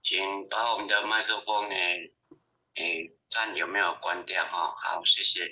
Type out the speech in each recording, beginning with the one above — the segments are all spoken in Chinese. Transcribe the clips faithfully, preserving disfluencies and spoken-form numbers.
请把我们的麦克风呢，诶，看有没有关掉哈。好，谢谢。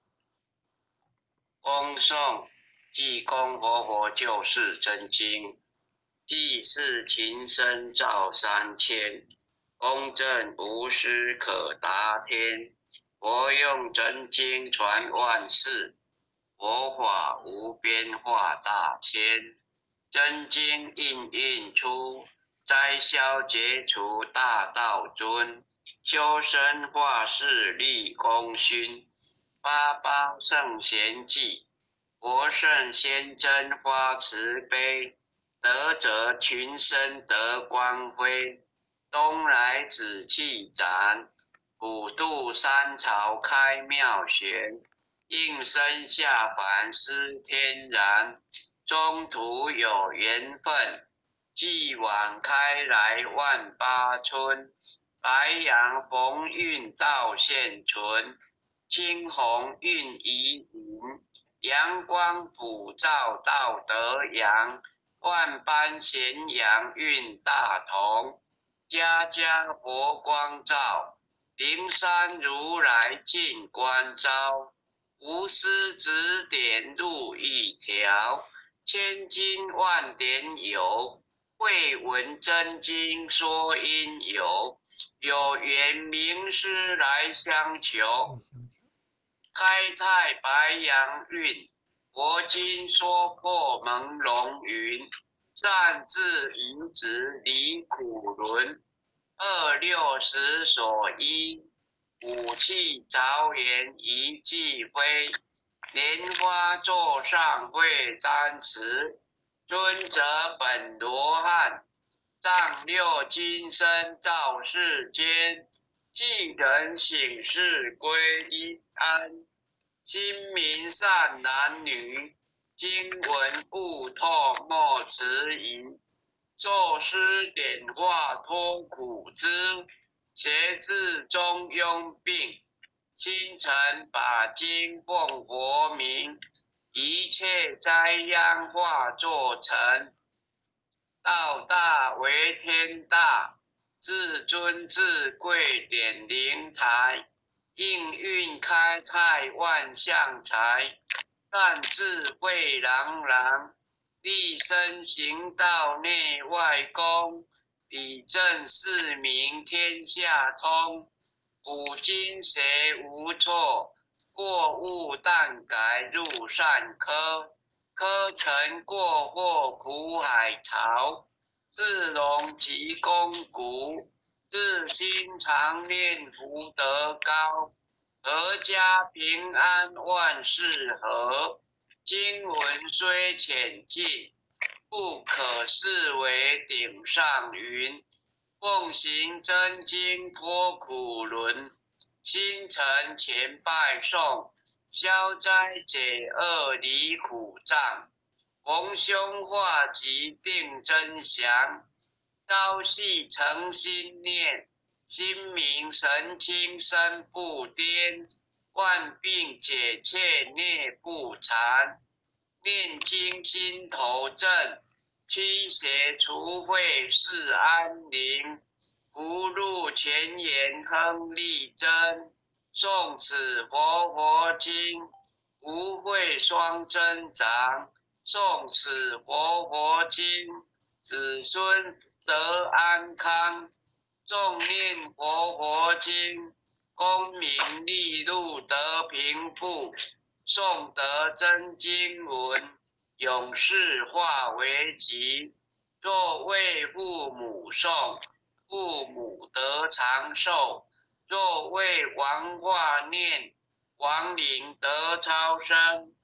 恭送济公活佛救世真经，济世情深照三千，公正无私可达天。佛用真经传万世，佛法无边化大千。真经印印出，灾消解除大道尊。修身化世立功勋，八八圣贤记，佛圣先真发慈悲。德泽群生得光辉，东来紫气展，普渡三朝开妙玄。应身下凡思天然，中途有缘分，继往开来万八春。白杨逢运道现存，青红运宜迎。阳光普照道德扬，万般咸阳运大同。家家佛光照，灵山如来尽关照。无私指点路一条，千金万点有。会闻真经说因有，有缘名师来相求。开泰白杨运，佛经说破朦胧云。善智愚直离苦轮，二六十所依。武器着言一记飞，莲花座上会沾持。尊者本罗汉，丈六金身照世间。济人醒世归一安，心明善男女。经文悟透莫迟疑，作诗点化脱苦知。学字中庸病，清晨把经奉佛名。一切灾殃化作尘，道大为天大。至尊至贵点灵台，应运开泰万象财。善智慧朗朗，立身行道内外公。理正四明天下通，古今谁无错。过误但改入善科，科成过祸苦海潮。自龙及功古，自心常念福德高。阖家平安万事和，经文虽浅近，不可视为顶上云。奉行真经脱苦轮，心诚前拜诵。消灾解厄离苦障，逢凶化吉定真祥。朝夕诚心念，心明神清身不颠。万病解切孽不缠，念经心头正。驱邪除秽是安宁，不入前言亨利贞。诵此佛佛经，无会双增长。诵此佛佛经，子孙得安康。众念佛佛经，功名利禄得平复。诵得真经文，永世化为吉。若为父母诵，父母得长寿。若为王化念，亡灵得超生。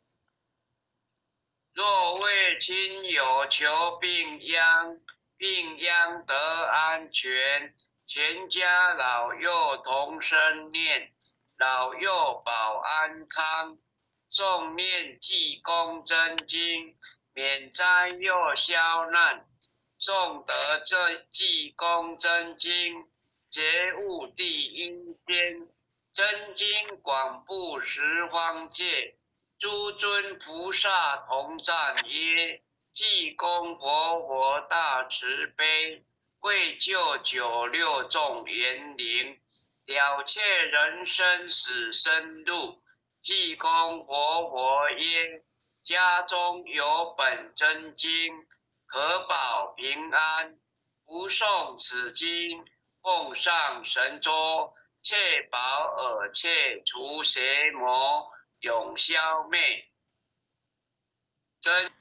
若为亲友求病殃，病殃得安全。全家老幼同声念，老幼保安康。诵念济公真经，免灾又消难。诵得这济公真经，觉悟第一天。真经广布十方界，诸尊菩萨同赞耶。济公活佛大慈悲， 为救九六众园灵，了却人生死生路。济公活佛曰：家中有本真经，可保平安。不诵此经，奉上神桌，确保耳切除邪魔，永消灭。真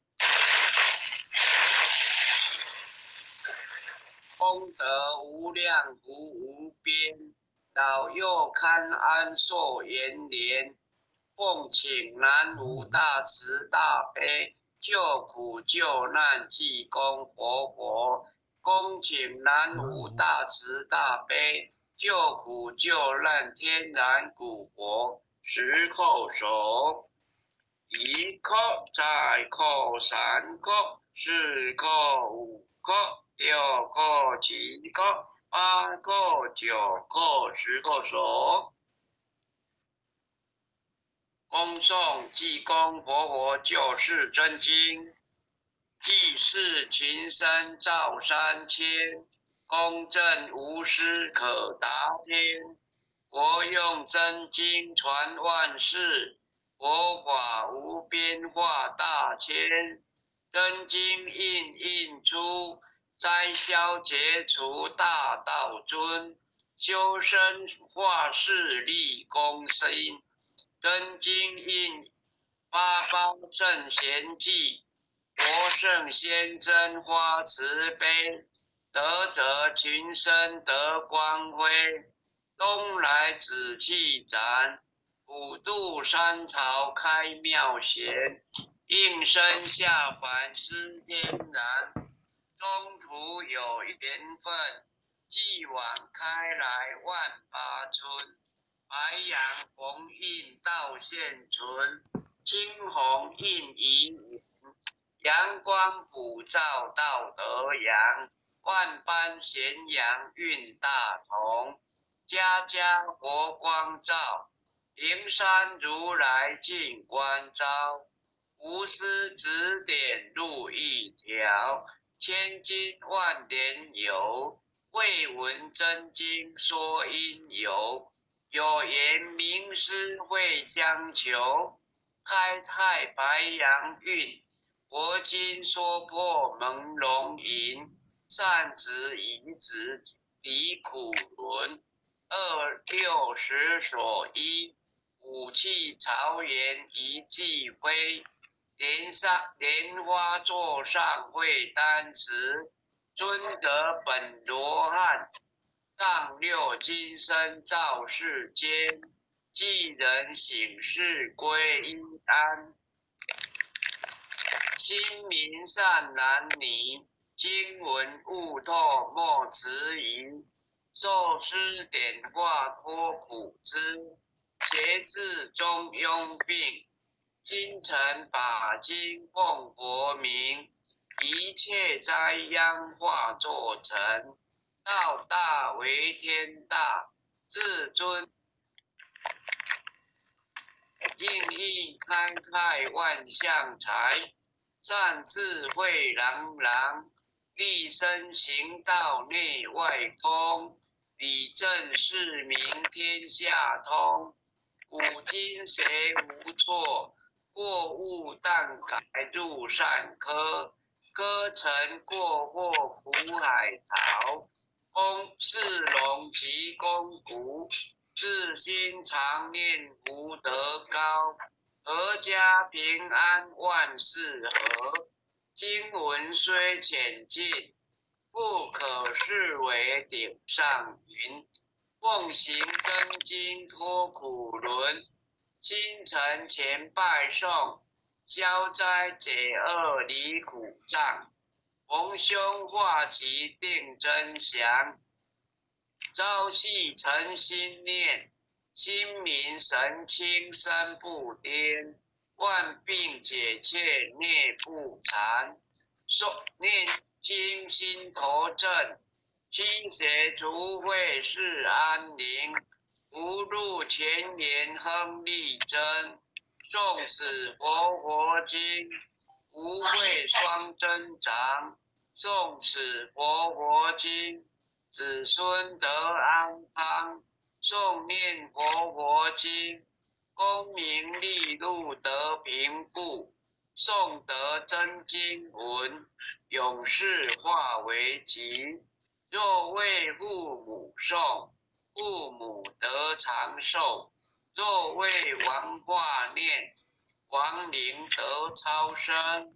功德无量福无边，老幼堪安寿延年。奉请南无大慈大悲救苦救难济公活佛，恭请南无大慈大悲救苦救难天然古佛，十叩首，一叩，再叩，三叩，四叩，五叩，六叩，七叩，八叩，九叩，十叩首。恭诵济公活佛救世真经，济世群生照三千，公正无私可达天。佛用真经传万世，佛法无边化大千。真经印印出，灾消解除大道尊。修身化世立功心。真经印八方圣贤记，佛圣先真发慈悲，德泽群生得光辉。东来紫气展，普渡三朝开妙贤。应身下凡施天然，中途有缘分，继往开来万八春。白杨红印道现存，青红印遗云。阳光普照道德阳，万般咸阳运大同。家家佛光照，灵山如来尽关照。无私指点路一条，千金万年有，未闻真经说因由。有缘名师会相求，开泰白杨运。佛经说破蒙龙吟，善止遗止离苦轮。二六十所依，武器朝颜一骑飞。莲上莲花座上会丹池，尊得本罗汉。上六金身照世间，济人醒世归一安。心明善男女，经文悟透莫迟疑。受师点化脱苦知，节制中庸病。今晨把经奉佛名，一切灾殃化作尘。道大为天大，至尊应应开泰万象财。善智慧朗朗，立身行道内外公。理正是名天下通，古今谁无错？过误但改入善科，歌成过祸福海潮。公是龙及公谷，自心常念福德高。阖家平安万事和，经文虽浅近，不可视为顶上云。奉行真经脱苦轮，清晨前拜诵，消灾解厄离苦障。逢凶化吉定真祥，朝夕诚心念，心明神清身不颠。万病解却孽不残，诵念经心头正，驱邪除秽是安宁。无入前言亨利贞，诵此佛佛经，无畏双增长。 诵此佛佛经，子孙得安康。诵念佛佛经，功名利禄得平复。诵得真经文，永世化为吉。若为父母诵，父母得长寿；若为王化念，亡灵得超生。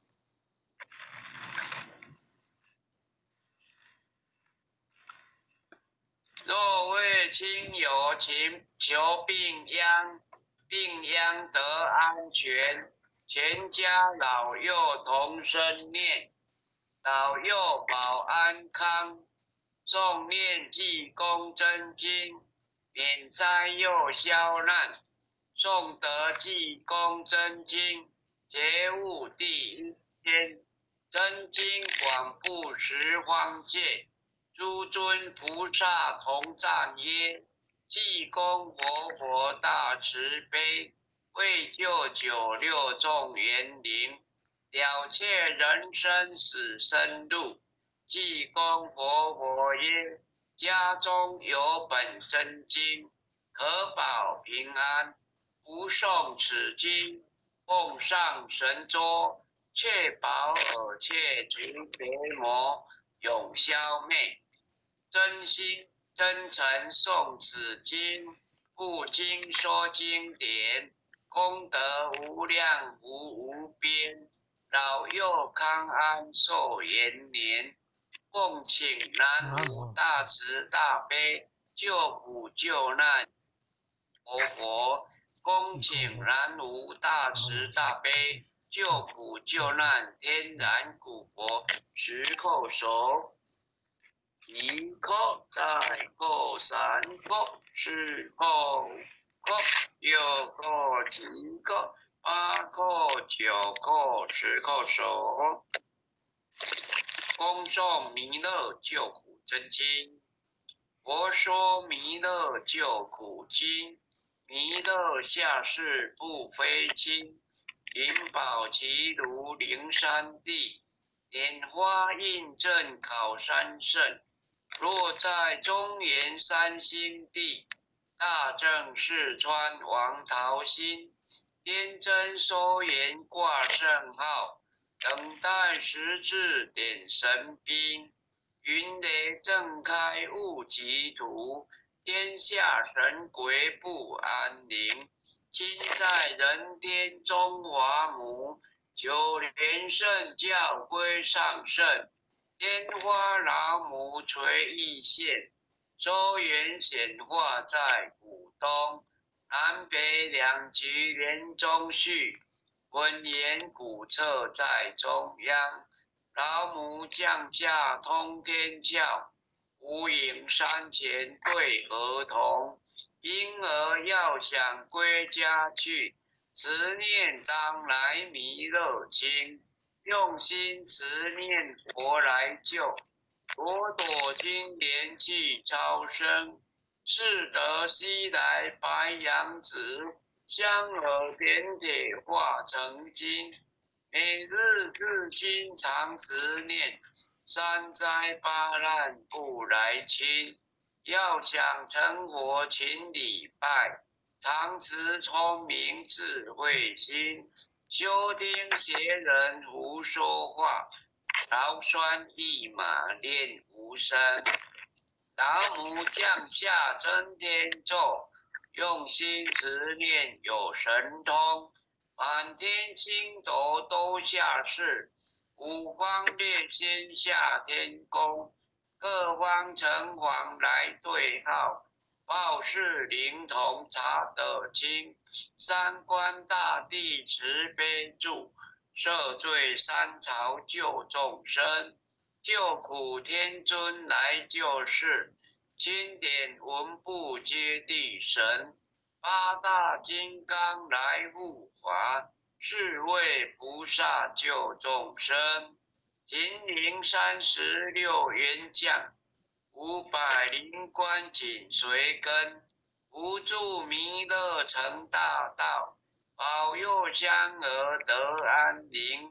若为亲友请求病殃，病殃得安全，全家老幼同声念，老幼保安康。诵念济公真经，免灾又消难。诵得济公真经，觉悟第一天。真经广布十方界，诸尊菩萨同赞曰：济公活佛大慈悲，为救九六众园灵，了却人生死生路。济公活佛曰：家中有本真经，可保平安。不诵此经，奉上神桌，确保耳切除邪魔，永消灭。真心真诚诵此经，故经说经典，功德无量无无边，老幼康安寿延年。奉请南无大慈大悲救苦救难佛佛，恭请南无大慈大悲救苦救难天然古佛，十叩首，一叩再叩三叩四叩五叩六叩七叩八叩九叩十叩首。恭诵弥勒救苦真经。佛说弥勒救苦经，弥勒下世不非亲，灵宝其如灵山地，莲花印证考山胜。若在中原三星地，大正四川王桃心，天真收言挂圣号，等待时至点神兵。云雷正开雾即土，天下神鬼不安宁。今在人天中华母，九莲圣教归上圣。天花老母垂一线，周圆显化在古东。南北两极连中续，文言古册在中央。老母降下通天教，无影山前跪儿童。婴儿要想归家去，慈念当来弥勒经。用心慈念佛来救，朵朵金莲去超生。是得西来白羊子，香耳扁铁化成金。每日自心常慈念，三灾八难不来侵。要想成佛勤礼拜，常持聪明智慧心。休听邪人胡说话，劳酸一马练无声。老母降下真天咒，用心持念有神通。满天星斗都下世，五方列仙下天宫。各方城隍来对号，报事灵童查得清。三官大帝慈悲助，赦罪三朝救众生。救苦天尊来救世，经典文部接地神。八大金刚来护法，是为菩萨救众生。秦岭三十六员将，五百灵官紧随跟。扶助弥勒成大道，保佑香儿得安宁。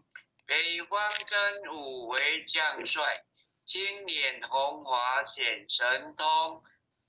北方真武为将帅，青脸红华显神通。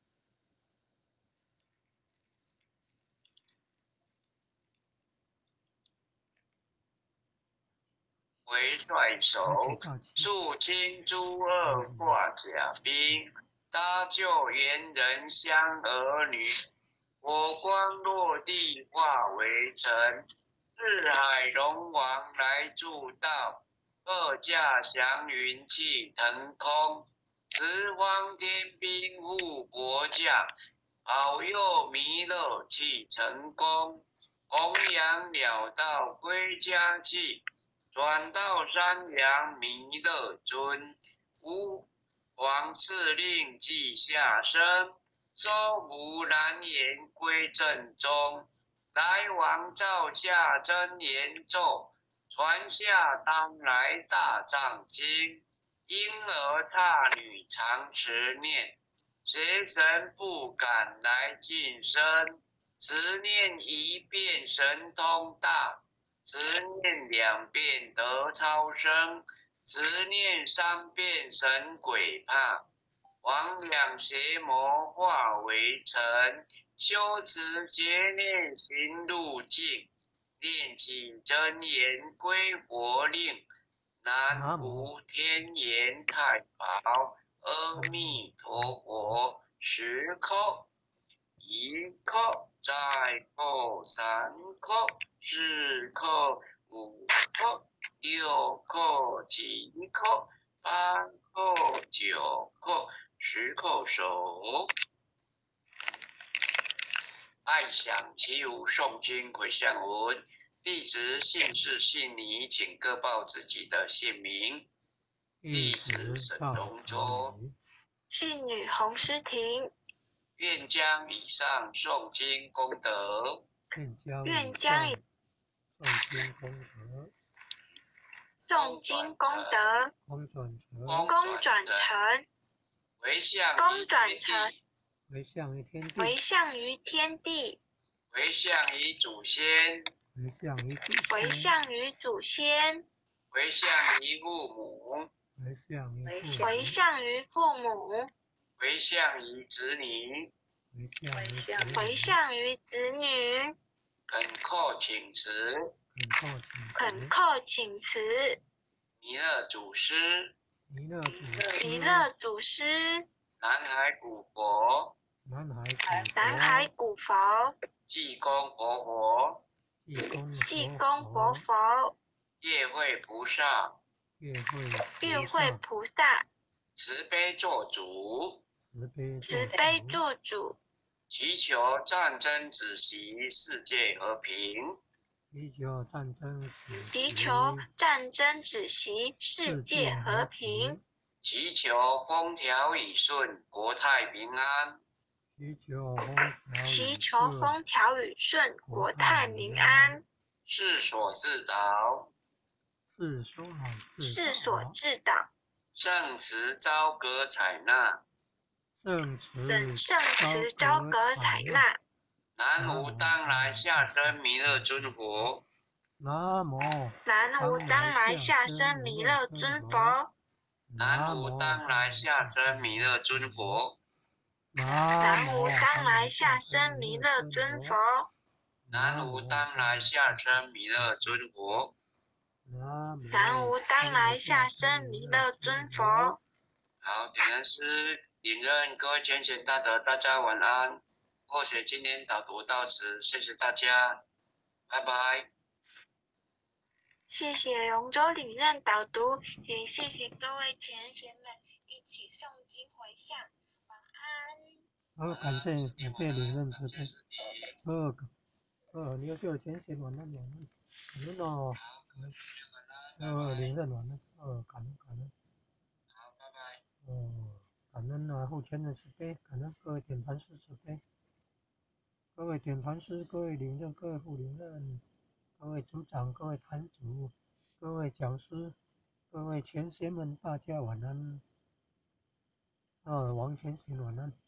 为帅首，肃清诸恶挂甲兵，搭救猿人乡儿女。火光落地化为尘，四海龙王来助道，二驾祥云气腾空，十方天兵护国家，保佑弥勒气成功，弘扬了道归家去。转到山阳弥勒尊，吾皇敕令记下生，收服蓝颜归正中。来往照下真言咒，传下当来大藏经。婴儿刹女常持念，邪神不敢来近身。持念一遍神通大，持念两遍得超生，持念三遍神鬼怕。魍魉邪魔化为尘，修持劫念行路径，念起真言归佛令。南无天眼太保，阿弥陀佛，十叩。一叩，再叩三叩，四叩，五叩，六叩，七叩，八叩，九叩，十叩手。爱想其无诵经回向文，弟子姓氏姓名，请各报自己的姓名。弟子沈荣洲， 姓女洪诗婷。 愿将以上诵经功德， 愿将以诵经功德诵经功德公转成， 回向公转成， 回向于天地， 回向于天地， 回向于祖先， 回向于祖先， 回向于祖先， 回向于父母， 回向于父母， 回向于父母， 回向于子女， 回向于子女， 回向于子女。 恳叩请辞， 恳叩请辞， 弥勒祖师， 弥勒祖师， 弥勒祖师， 南海古佛， 南海古南海古佛， 济公活佛， 济公活佛， 月会菩萨， 月会月会菩萨， 慈悲做主， 慈悲做主， 祈求战争止息，世界和平。 祈求战争止息， 祈求战争止息，世界和平。 祈求风调雨顺，国泰民安。 祈求风调祈求风调雨顺，国泰民安。 是所自导， 是所是所自导， 圣慈昭阁采纳， 圣慈圣慈昭阁采纳。 南无当来下生弥勒尊佛， 南无南无当来下生弥勒尊佛， 南无当来下生弥勒尊佛， 南无当来下生弥勒尊佛， 南无当来下生弥勒尊佛， 南无当来下生弥勒尊佛。 好，点燃师领任，各位浅浅大德，大家晚安。或许今天导读到此，谢谢大家，拜拜。 谢谢龙舟领任导读，也谢谢各位前贤们一起诵经回向，晚安。 好，感谢感谢领任慈悲。呃呃，你要叫前贤晚安晚安，感恩哦，感恩。呃，领任晚安，呃，感恩感恩。 好，拜拜。 哦，感恩啊，后前的慈悲，感恩各位典坛师慈悲。各位典坛师，各位领任，各位副领任，各位组长，各位坛主，各位讲师，各位前贤们，大家晚安。呃，王前贤晚安。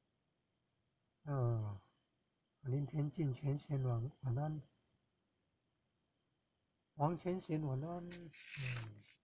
呃，林天进前贤晚晚安。 王千贤晚安。嗯。